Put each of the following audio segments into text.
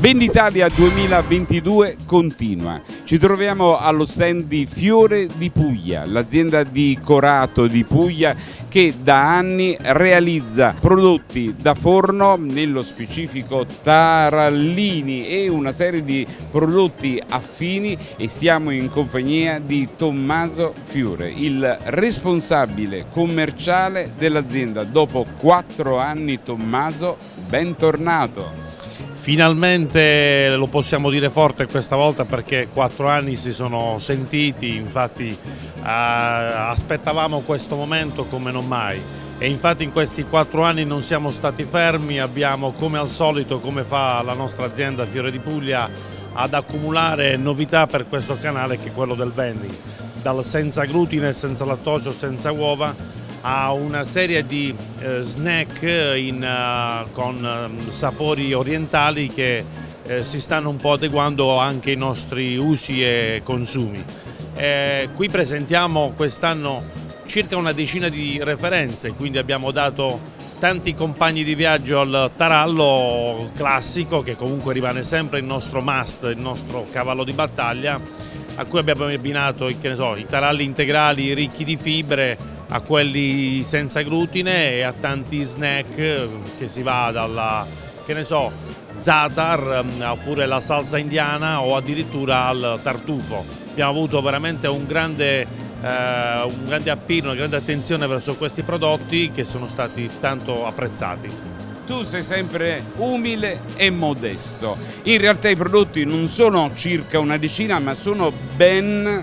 Venditalia 2022 continua. Ci troviamo allo stand di Fiore di Puglia, l'azienda di Corato di Puglia che da anni realizza prodotti da forno, nello specifico tarallini e una serie di prodotti affini, e siamo in compagnia di Tommaso Fiore, il responsabile commerciale dell'azienda. Dopo 4 anni, Tommaso, bentornato. Finalmente lo possiamo dire forte questa volta, perché 4 anni si sono sentiti, infatti aspettavamo questo momento come non mai, e infatti in questi 4 anni non siamo stati fermi, abbiamo come al solito, come fa la nostra azienda Fiore di Puglia, ad accumulare novità per questo canale, che è quello del vending, dal senza glutine, senza lattosio, senza uova, a una serie di snack con sapori orientali che si stanno un po' adeguando anche ai nostri usi e consumi. Qui presentiamo quest'anno circa una decina di referenze, quindi abbiamo dato tanti compagni di viaggio al tarallo classico, che comunque rimane sempre il nostro must, il nostro cavallo di battaglia, a cui abbiamo abbinato i taralli integrali ricchi di fibre, a quelli senza glutine e a tanti snack, che si va dalla, za'atar, oppure la salsa indiana, o addirittura al tartufo. Abbiamo avuto veramente un grande appeal, una grande attenzione verso questi prodotti, che sono stati tanto apprezzati. Tu sei sempre umile e modesto. In realtà i prodotti non sono circa una decina, ma sono ben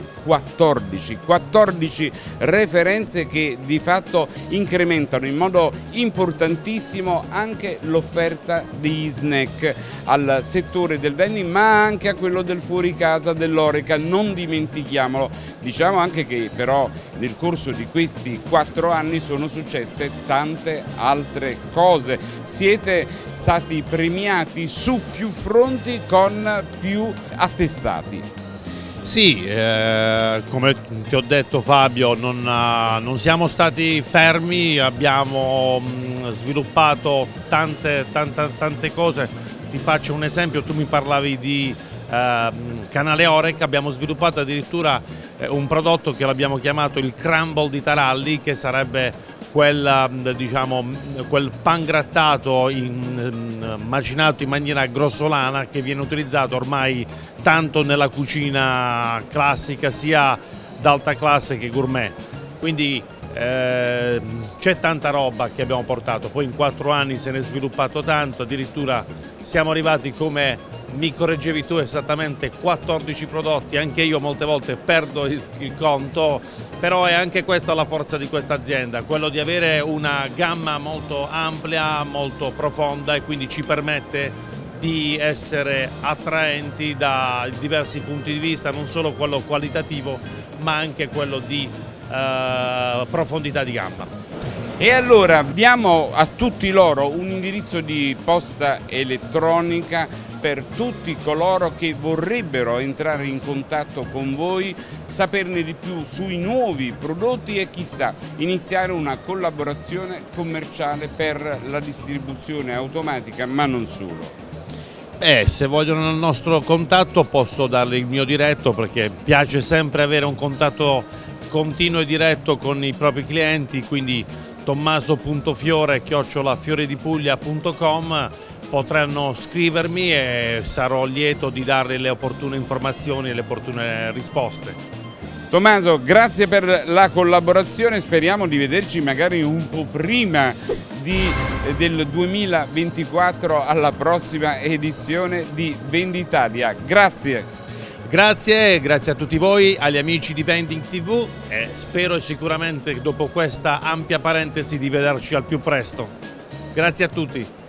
14 referenze che di fatto incrementano in modo importantissimo anche l'offerta degli snack al settore del vending, ma anche a quello del fuori casa, dell'Horeca, non dimentichiamolo. Diciamo anche che però nel corso di questi 4 anni sono successe tante altre cose. Siete stati premiati su più fronti con più attestati. Sì, come ti ho detto Fabio, non siamo stati fermi, abbiamo sviluppato tante cose. Ti faccio un esempio: tu mi parlavi di canale Horeca, abbiamo sviluppato addirittura un prodotto che l'abbiamo chiamato il crumble di taralli, che sarebbe quel pan grattato macinato in maniera grossolana, che viene utilizzato ormai tanto nella cucina classica, sia d'alta classe che gourmet. Quindi c'è tanta roba che abbiamo portato, poi in 4 anni se ne è sviluppato tanto, addirittura siamo arrivati, come mi correggevi tu, esattamente 14 prodotti. Anche io molte volte perdo il conto, però è anche questa la forza di questa azienda, quello di avere una gamma molto ampia, molto profonda, e quindi ci permette di essere attraenti da diversi punti di vista, non solo quello qualitativo ma anche quello di profondità di gamma. E allora diamo a tutti loro un indirizzo di posta elettronica per tutti coloro che vorrebbero entrare in contatto con voi, saperne di più sui nuovi prodotti e chissà iniziare una collaborazione commerciale per la distribuzione automatica, ma non solo. Se vogliono il nostro contatto posso darle il mio diretto, perché piace sempre avere un contatto continuo e diretto con i propri clienti, quindi tommaso.fiore@fioredipuglia.com. potranno scrivermi e sarò lieto di darle le opportune informazioni e le opportune risposte. Tommaso, grazie per la collaborazione, speriamo di vederci magari un po' prima del 2024 alla prossima edizione di Venditalia. Grazie. Grazie a tutti voi, agli amici di Vending TV, e spero sicuramente dopo questa ampia parentesi di vederci al più presto. Grazie a tutti.